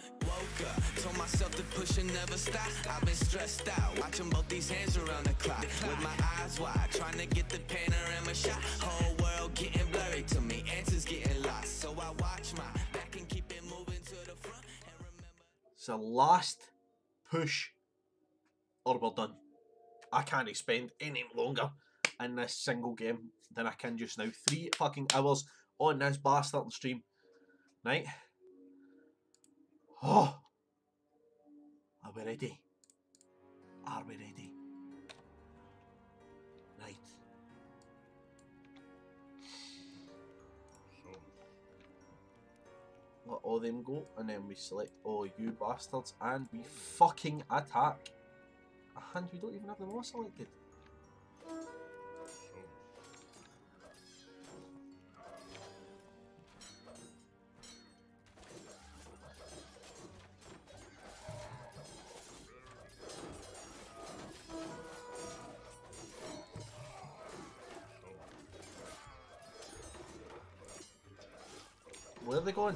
Woke up, told myself to push and never stop. I've been stressed out, watching both these hands around the clock. With my eyes wide, trying to get the panorama shot. Whole world getting blurry to me, answers getting lost. So I watch my back and keep it moving to the front. And remember, It's the last push, or we're done. I can't spend any longer in this single game than I can just now. 3 fucking hours on this bastard stream. Right? Oh! Are we ready? Are we ready? Right. Let all them go, and then we select all you bastards, and we fucking attack. And we don't even have them all selected. Where are they going?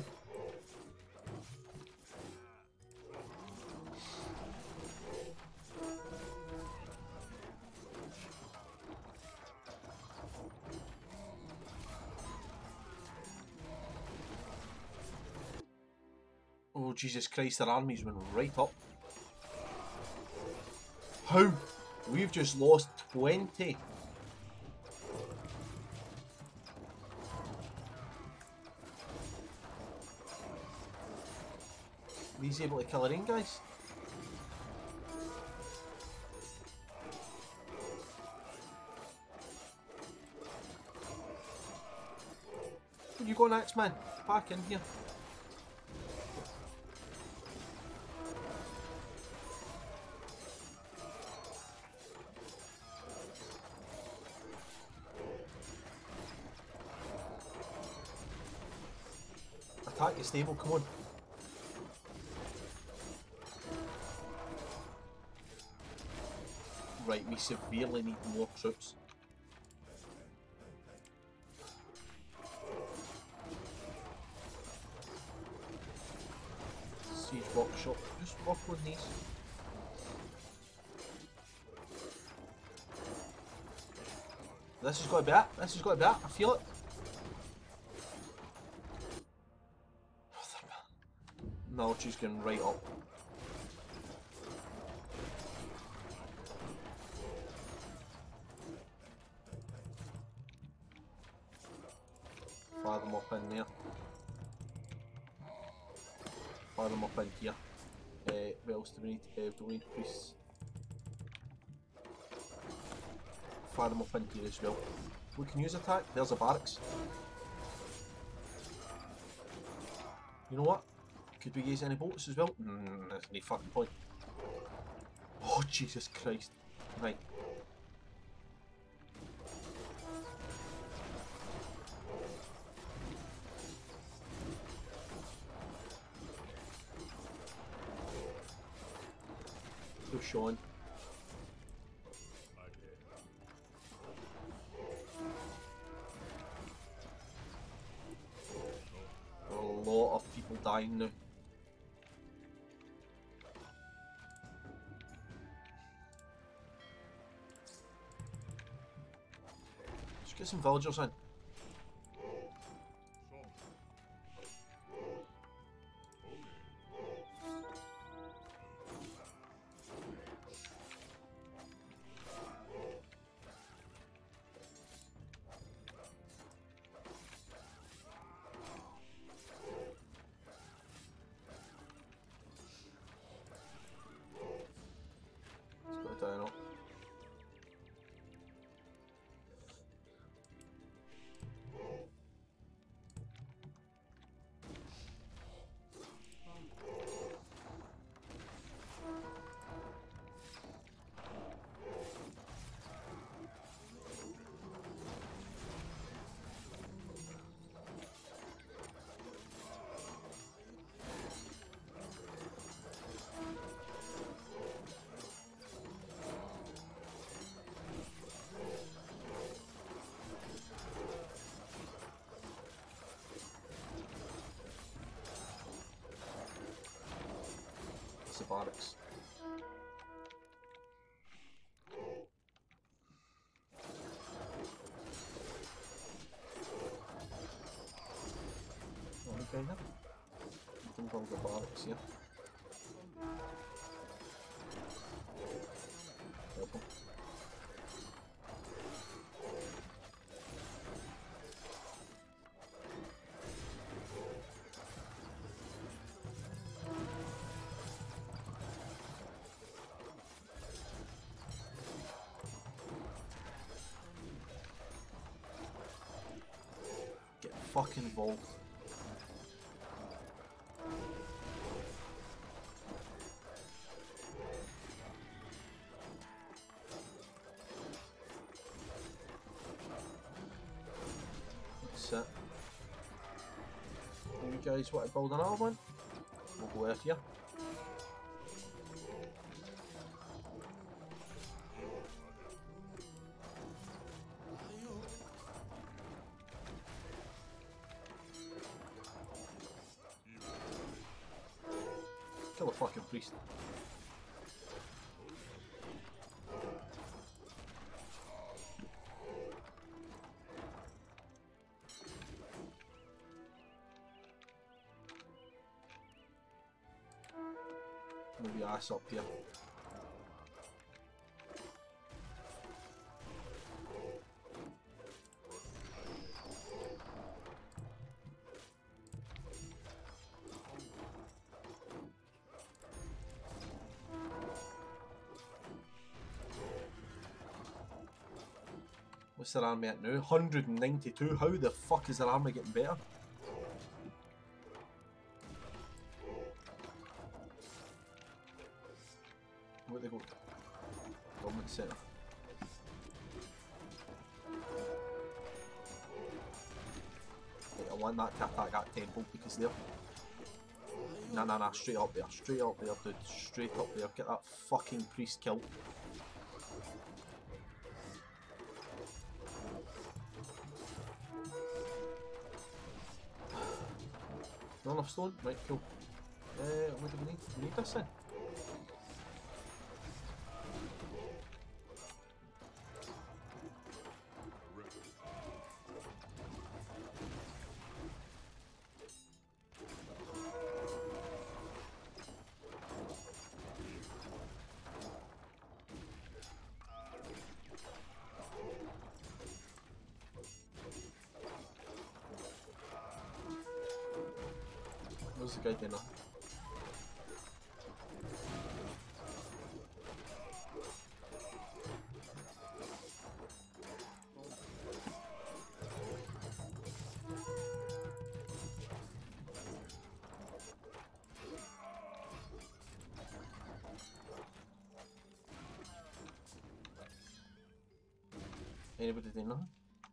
Oh Jesus Christ, their armies went right up. How? We've just lost 20. He's able to kill her in, guys. Where you going, Axeman? Back in here. Attack the stable, come on. Right, we severely need more troops. Siege workshop, just work on these. This has got to be it, this has got to be it, I feel it. Military's going right up. Fire them up in there. Fire them up in here. What else do we need? Do we need priests? Fire them up in here as well. We can use attack. There's a barracks. You know what? Could we use any bolts as well? That's any fucking point. Oh Jesus Christ. Right. Push on. A lot of people dying now. Let's get some villagers in. barracks. Okay, now. Nothing wrong with the barracks here. Help him. Get fucking involved. That's it. You guys want to build another one? We'll go with you. Kill the fucking priest. Move your ass up here. What's their army at now? 192? How the fuck is their army getting better? Where they go? Government centre. Right, I want that to attack that temple because they're... Nah, straight up there, dude, straight up there, get that fucking priest killed. Not enough stone? Right, cool. What do we need? We need this then. What's the guy doing now? Anybody doing nothing?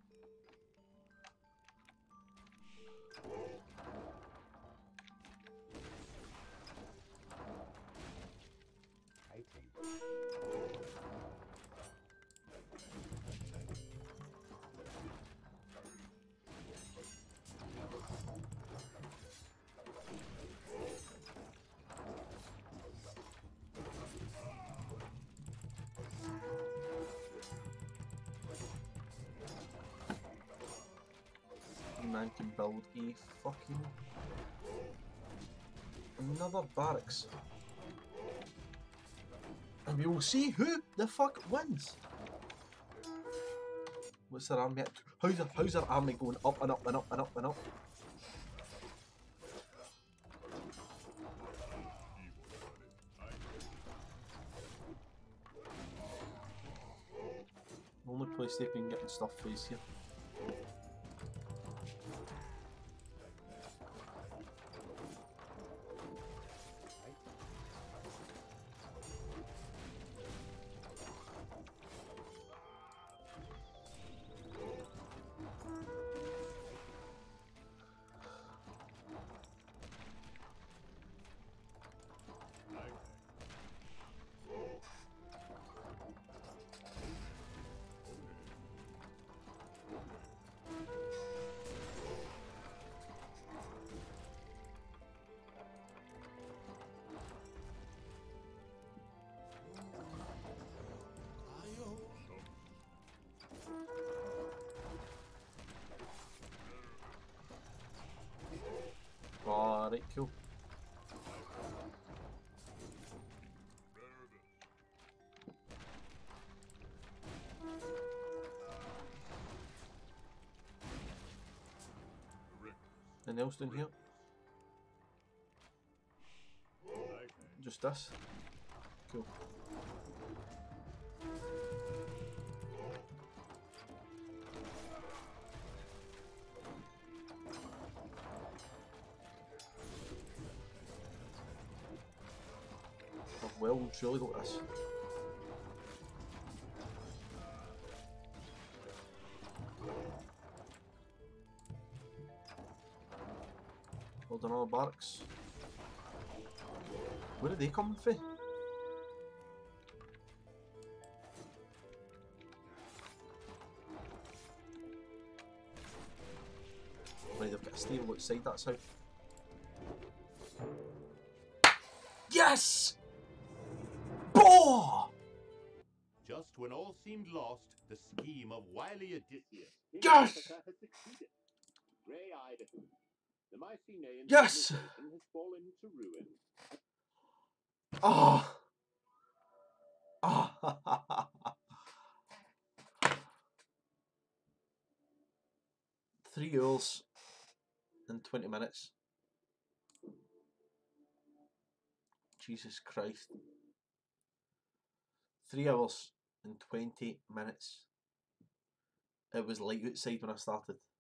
Man can build a fucking another barracks, and we will see who the fuck wins. What's their army at? How's their army going up and up and up and up and up? Only place they've been getting stuff is here. Alright, cool. Anything else down here? Just this? Cool. I've well and truly got this. Hold on, all the barracks. Where are they coming from? Right, they've got a stable outside that south. Yes! Boah! Just when all seemed lost, the scheme of wily Odysseus Yes! had succeeded. Gray-eyed Athene, the Mycenaean Yes! civilization has fallen to ruin. Ah! Ah! 3 hours and 20 minutes. Jesus Christ. 3 hours and 20 minutes. It was light outside when I started.